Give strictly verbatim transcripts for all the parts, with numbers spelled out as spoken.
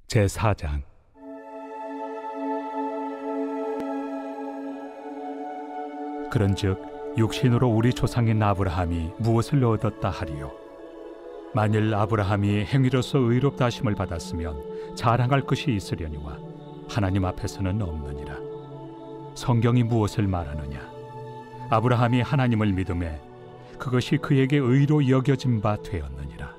제사 장. 그런즉 육신으로 우리 조상인 아브라함이 무엇을 얻었다 하리요? 만일 아브라함이 행위로서 의롭다 하심을 받았으면 자랑할 것이 있으려니와 하나님 앞에서는 없느니라. 성경이 무엇을 말하느냐? 아브라함이 하나님을 믿음에 그것이 그에게 의로 여겨진 바 되었느니라.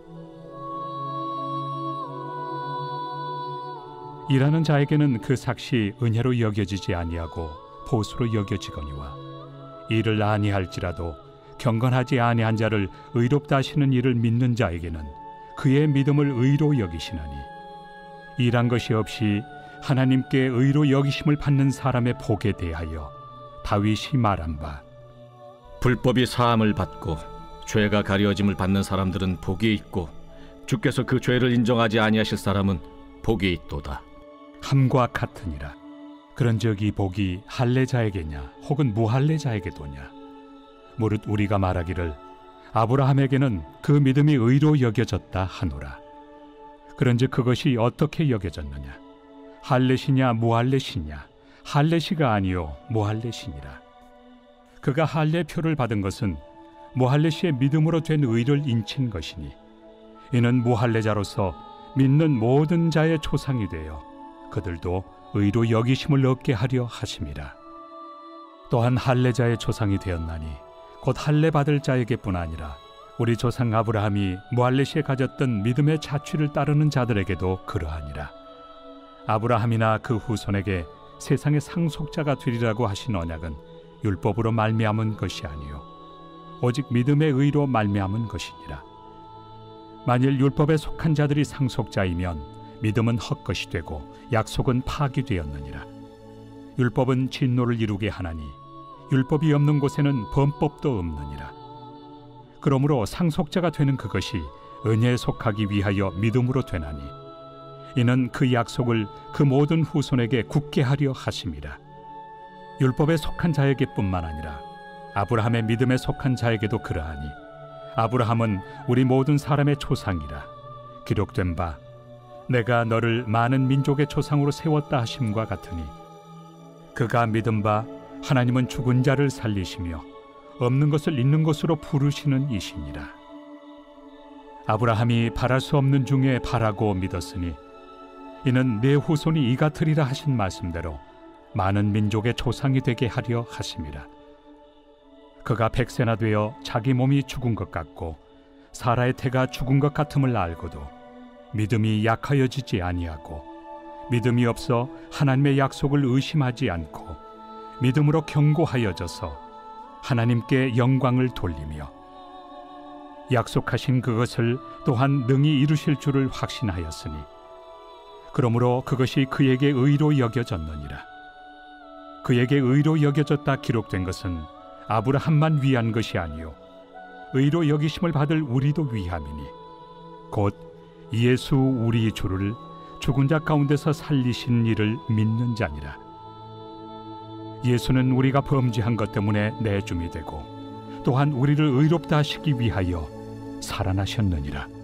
일하는 자에게는 그 삭시 은혜로 여겨지지 아니하고 보수로 여겨지거니와 이를 아니할지라도 경건하지 아니한 자를 의롭다 하시는 이를 믿는 자에게는 그의 믿음을 의로 여기시나니 일한 것이 없이 하나님께 의로 여기심을 받는 사람의 복에 대하여 다윗이 말한 바 불법이 사함을 받고 죄가 가려짐을 받는 사람들은 복이 있고 주께서 그 죄를 인정하지 아니하실 사람은 복이 있도다 함과 같으니라. 그런즉 이 복이 할례자에게냐 혹은 무할례자에게도냐? 무릇 우리가 말하기를 아브라함에게는 그 믿음이 의로 여겨졌다 하노라. 그런즉 그것이 어떻게 여겨졌느냐? 할례시냐 무할례시냐? 할례시가 아니요 무할례시니라. 그가 할례표를 받은 것은 무할례시의 믿음으로 된 의를 인친 것이니 이는 무할례자로서 믿는 모든 자의 조상이 되어 그들도 의로 여기심을 얻게 하려 하심이라. 또한 할례자의 조상이 되었나니 곧 할례 받을 자에게뿐 아니라 우리 조상 아브라함이 무할례시에 가졌던 믿음의 자취를 따르는 자들에게도 그러하니라. 아브라함이나 그 후손에게 세상의 상속자가 되리라고 하신 언약은 율법으로 말미암은 것이 아니요 오직 믿음의 의로 말미암은 것이니라. 만일 율법에 속한 자들이 상속자이면 믿음은 헛것이 되고 약속은 파기되었느니라. 율법은 진노를 이루게 하나니 율법이 없는 곳에는 범법도 없느니라. 그러므로 상속자가 되는 그것이 은혜에 속하기 위하여 믿음으로 되나니 이는 그 약속을 그 모든 후손에게 굳게 하려 하심이라. 율법에 속한 자에게 뿐만 아니라 아브라함의 믿음에 속한 자에게도 그러하니 아브라함은 우리 모든 사람의 조상이라. 기록된 바 내가 너를 많은 민족의 조상으로 세웠다 하심과 같으니 그가 믿은 바 하나님은 죽은 자를 살리시며 없는 것을 있는 것으로 부르시는 이시니라. 아브라함이 바랄 수 없는 중에 바라고 믿었으니 이는 내 후손이 이 같으리라 하신 말씀대로 많은 민족의 조상이 되게 하려 하심이라. 그가 백세나 되어 자기 몸이 죽은 것 같고 사라의 태가 죽은 것 같음을 알고도 믿음이 약하여지지 아니하고 믿음이 없어 하나님의 약속을 의심하지 않고 믿음으로 견고하여져서 하나님께 영광을 돌리며 약속하신 그것을 또한 능히 이루실 줄을 확신하였으니 그러므로 그것이 그에게 의로 여겨졌느니라. 그에게 의로 여겨졌다 기록된 것은 아브라함만 위한 것이 아니요 의로 여기심을 받을 우리도 위함이니 곧 예수 우리 주를 죽은 자 가운데서 살리신 이를 믿는 자니라. 예수는 우리가 범죄한 것 때문에 내줌이 되고 또한 우리를 의롭다 하시기 위하여 살아나셨느니라.